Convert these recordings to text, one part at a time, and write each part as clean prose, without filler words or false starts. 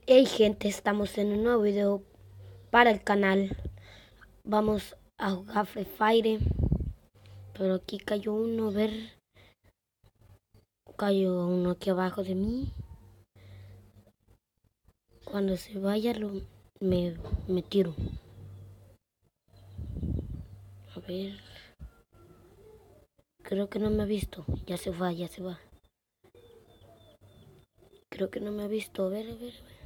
Hey gente, estamos en un nuevo video para el canal. Vamos a jugar Free Fire. Pero aquí cayó uno, cayó uno aquí abajo de mí. Cuando se vaya me tiro. A ver. Creo que no me ha visto. Ya se va. Creo que no me ha visto. A ver.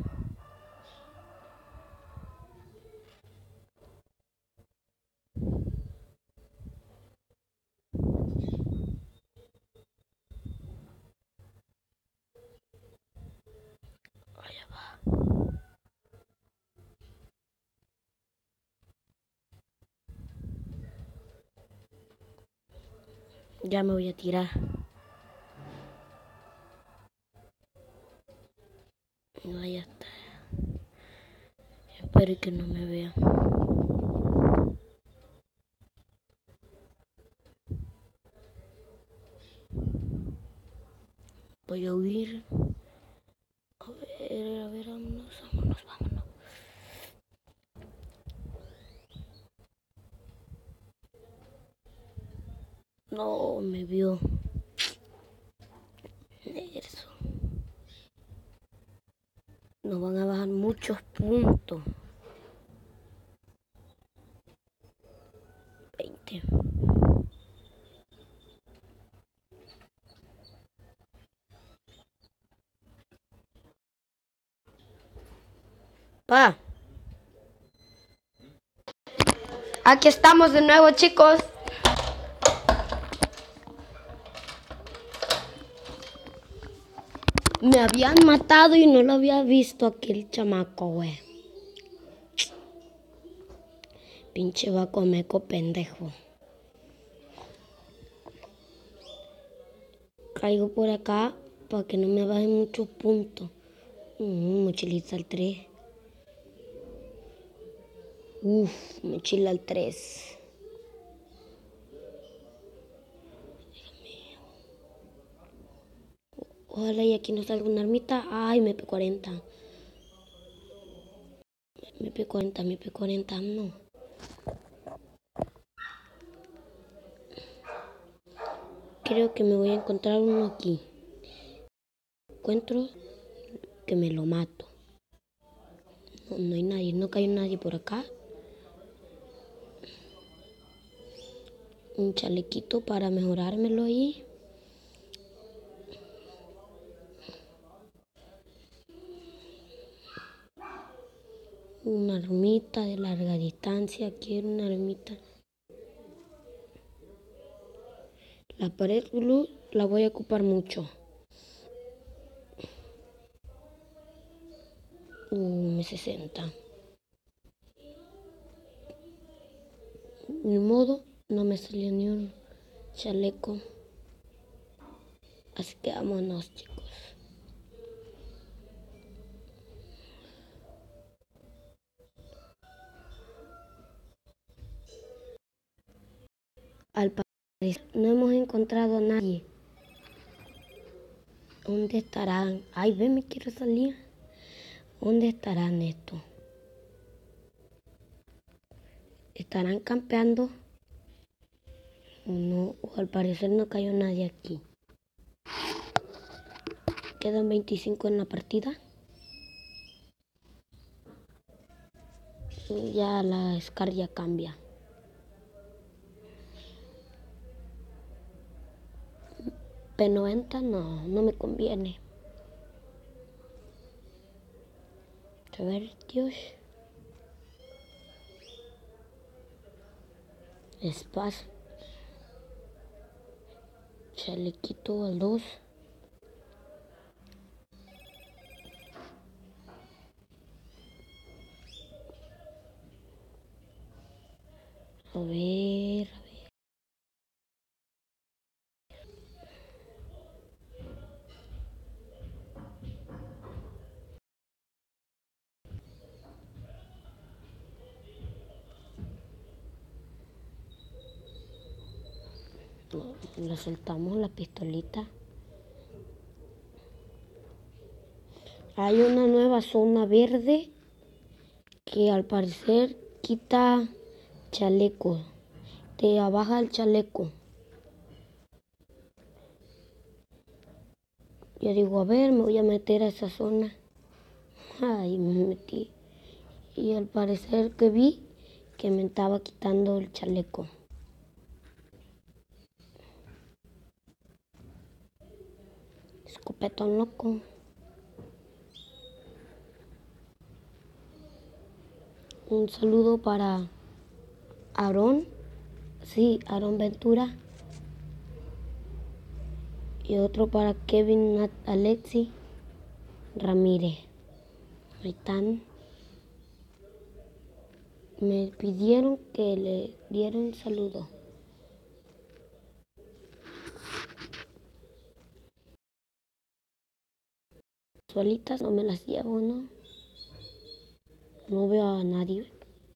Allá va. Ya me voy a tirar. No, ya está. Espero que no me vea. Voy a huir. A ver, vámonos. No, me vio. Eso. Nos van a bajar muchos puntos. 20. Pa, aquí estamos de nuevo, chicos. Me habían matado y no lo había visto aquel chamaco, güey. Pinche vacomeco pendejo. Caigo por acá para que no me bajen muchos puntos. Mochilita al 3. Mochila al 3. Ojalá y aquí no salga una armita. Ay, MP40. MP40, no. Creo que me voy a encontrar uno aquí. Encuentro que me lo mato. No hay nadie, no cayó nadie por acá. Un chalequito para mejorármelo ahí. Una armita de larga distancia. Quiero una armita. La pared blue la voy a ocupar mucho. M60. Ni modo, no me salió ni un chaleco. Así que vámonos, chicos. Al parecer no hemos encontrado a nadie. ¿Dónde estarán? Ay, ven, me quiero salir. ¿Dónde estarán estos? ¿Estarán campeando? ¿O no? O al parecer no cayó nadie aquí. Quedan 25 en la partida. Ya la SCAR ya cambia. P90 no me conviene. A ver, Dios. Espacio. Chalequito al 2. A ver. Le soltamos la pistolita. Hay una nueva zona verde que al parecer quita chaleco. Te abaja el chaleco. Yo digo, a ver, me voy a meter a esa zona. Ay, me metí. Y al parecer que vi que me estaba quitando el chaleco. Escopetón loco. Un saludo para Aarón. Sí, Aarón Ventura. Y otro para Kevin Nat Alexi Ramírez. Ahí están. Me pidieron que le diera un saludo. Solitas no me las llevo, ¿no? No veo a nadie.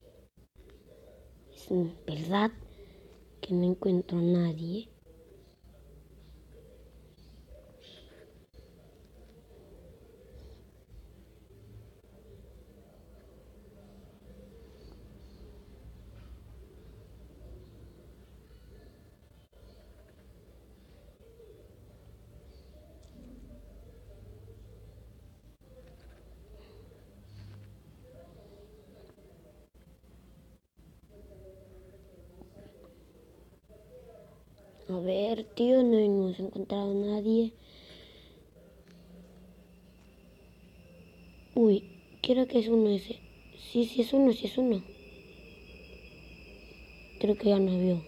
Es verdad que no encuentro a nadie. A ver, tío, no hemos encontrado a nadie. Uy, creo que es uno ese. Sí, sí es uno, sí es uno. Creo que ya nos vio.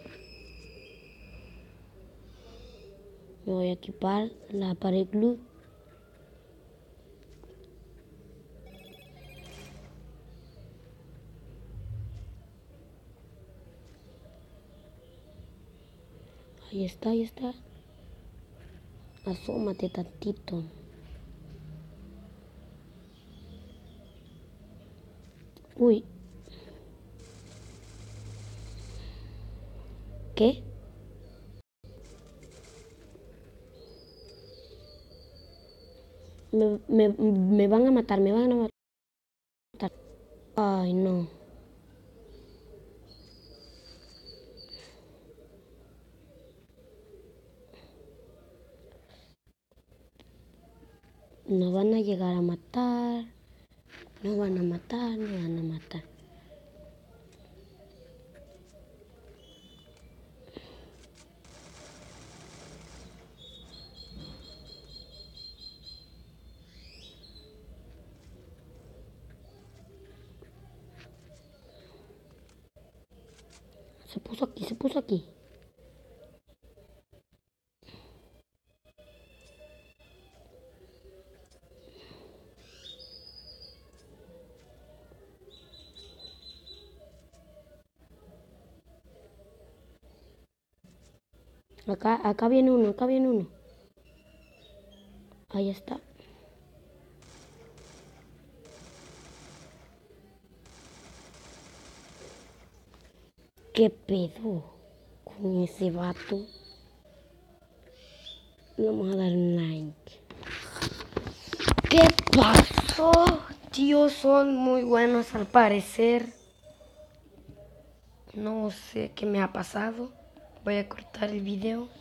Me voy a equipar la pared glue. Ahí está, ahí está. Asómate tantito. Uy. ¿Qué? Me van a matar, me van a matar. Ay, no. Nos van a llegar a matar. Nos van a matar, nos van a matar. Se puso aquí, se puso aquí. Acá viene uno, acá viene uno. Ahí está. ¿Qué pedo con ese vato? Vamos a dar un like. ¿Qué pasó? Tío, son muy buenos al parecer. No sé qué me ha pasado. Voy a cortar el video.